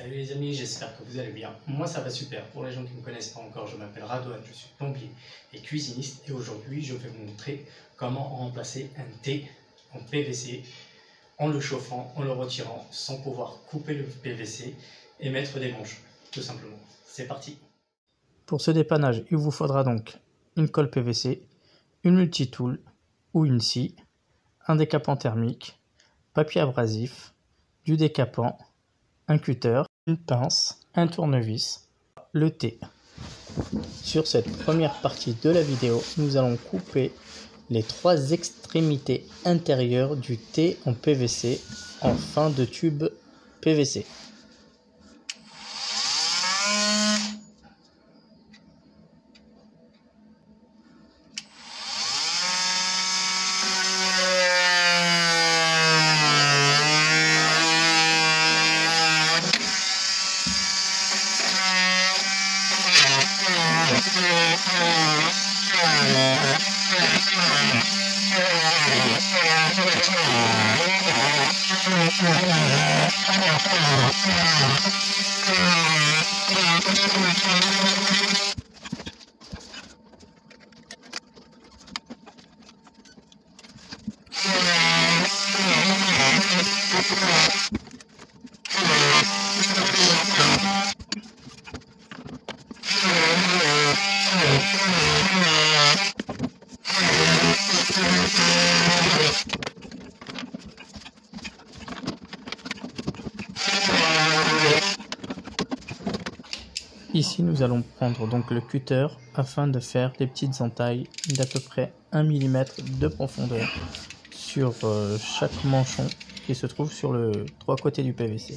Salut les amis, j'espère que vous allez bien. Moi ça va super. Pour les gens qui ne me connaissent pas encore, je m'appelle Radouane, je suis plombier et cuisiniste et aujourd'hui je vais vous montrer comment remplacer un thé en PVC en le chauffant, en le retirant sans pouvoir couper le PVC et mettre des manches, tout simplement. C'est parti. Pour ce dépannage, il vous faudra donc une colle PVC, une multitool ou une scie, un décapant thermique, papier abrasif, du décapant, un cutter, une pince, un tournevis, le thé. Sur cette première partie de la vidéo, nous allons couper les 3 extrémités intérieures du thé en PVC en fin de tube PVC. Ici nous allons prendre donc le cutter afin de faire des petites entailles d'à peu près 1 mm de profondeur sur chaque manchon qui se trouve sur les 3 côtés du PVC.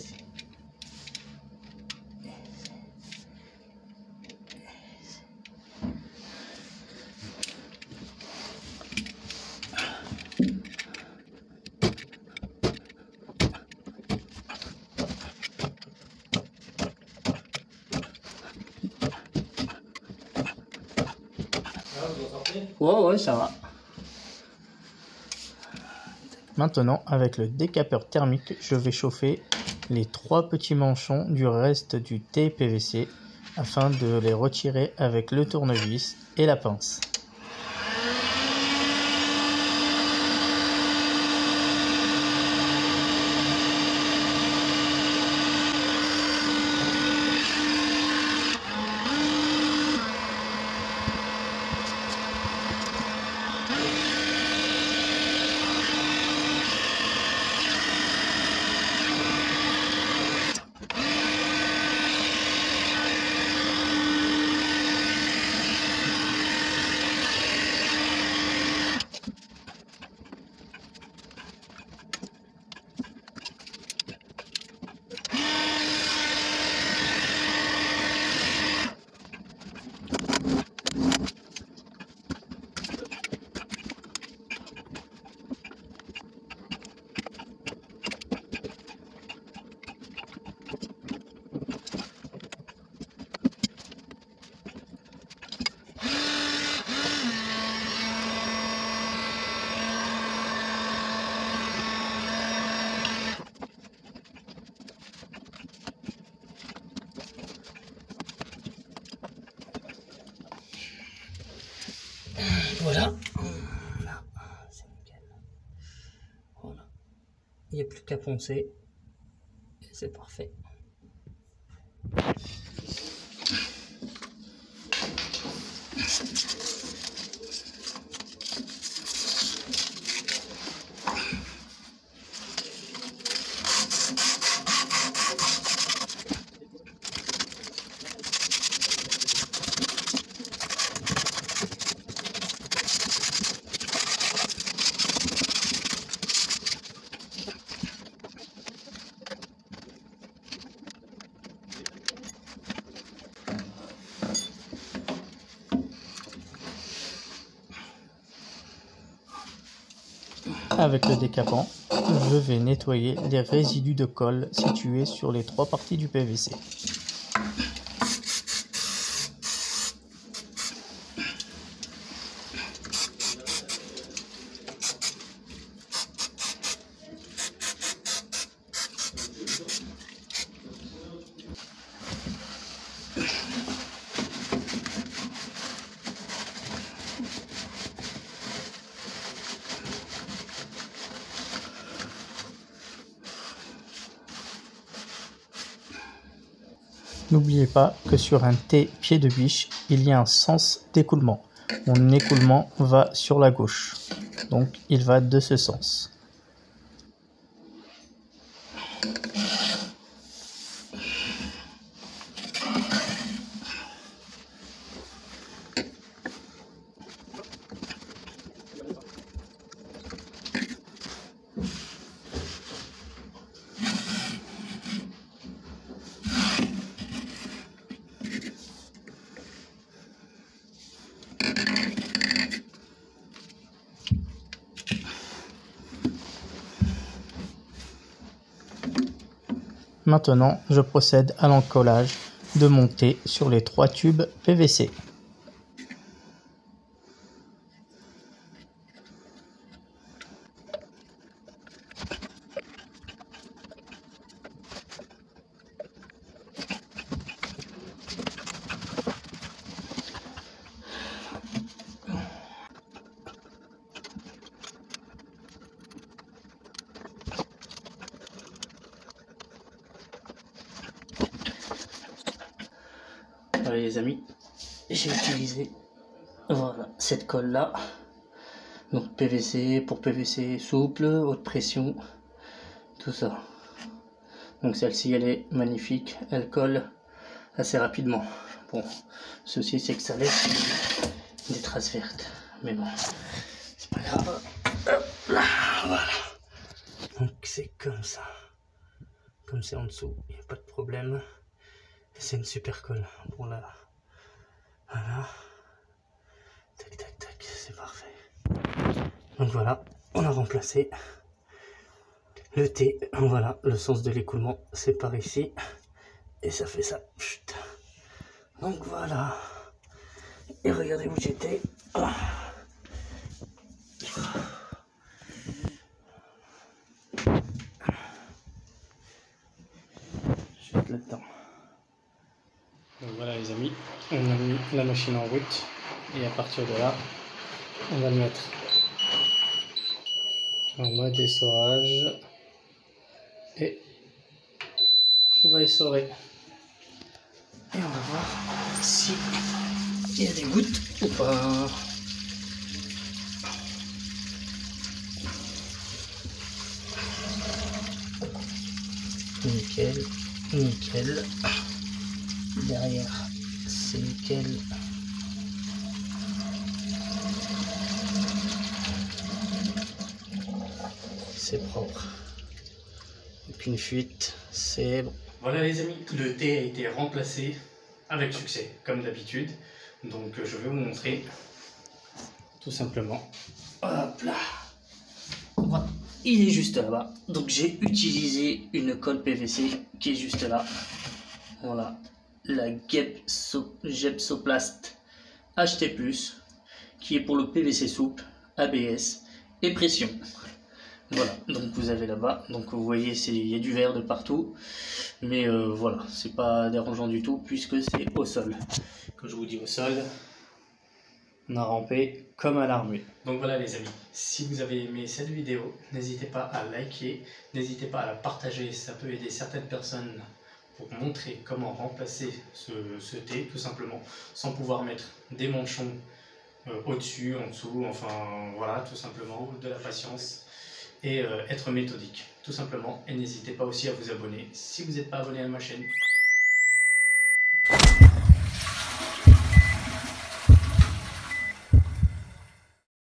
Ouais, ça va. Maintenant, avec le décapeur thermique, je vais chauffer les 3 petits manchons du reste du thé PVC afin de les retirer avec le tournevis et la pince. Voilà, c'est nickel. Voilà, il n'y a plus qu'à poncer et c'est parfait. Avec le décapant, je vais nettoyer les résidus de colle situés sur les 3 parties du PVC. N'oubliez pas que sur un T pied de biche, il y a un sens d'écoulement. Mon écoulement va sur la gauche, donc il va de ce sens. Maintenant, je procède à l'encollage de mon T sur les 3 tubes PVC. Voilà les amis, j'ai utilisé cette colle là, donc PVC pour PVC souple, haute pression, tout ça. Donc celle-ci elle est magnifique, elle colle assez rapidement. Bon, le souci c'est que ça laisse des traces vertes, mais bon, c'est pas grave. Hop là, voilà. Donc c'est comme ça, comme c'est en dessous, il n'y a pas de problème. C'est une super colle pour la... Voilà. Tac, tac, tac, c'est parfait. Donc voilà, on a remplacé le T. Voilà, le sens de l'écoulement, c'est par ici. Et ça fait ça. Chut. Donc voilà. Et regardez où j'étais. Je vais être là-dedans. Donc voilà les amis, on a mis la machine en route et à partir de là, on va le mettre en mode essorage et on va essorer. Et on va voir si il y a des gouttes ou pas. Nickel, nickel. Derrière, c'est nickel. C'est propre. Aucune fuite, c'est bon. Voilà les amis, le T a été remplacé avec succès, comme d'habitude. Donc je vais vous montrer tout simplement. Hop là. Voilà. Il est juste là-bas. Donc j'ai utilisé une colle PVC qui est juste là. Voilà. La Gepsoplast HT+, qui est pour le PVC souple, ABS et pression. Voilà, donc vous avez là-bas, donc vous voyez il y a du verre de partout, mais voilà, c'est pas dérangeant du tout puisque c'est au sol. Quand je vous dis au sol, on a rampé comme à l'armée. Donc voilà les amis, si vous avez aimé cette vidéo, n'hésitez pas à liker, n'hésitez pas à la partager, ça peut aider certaines personnes pour montrer comment remplacer ce T tout simplement, sans pouvoir mettre des manchons au-dessus, en dessous, enfin voilà, tout simplement, de la patience. Et être méthodique, tout simplement. Et n'hésitez pas aussi à vous abonner si vous n'êtes pas abonné à ma chaîne.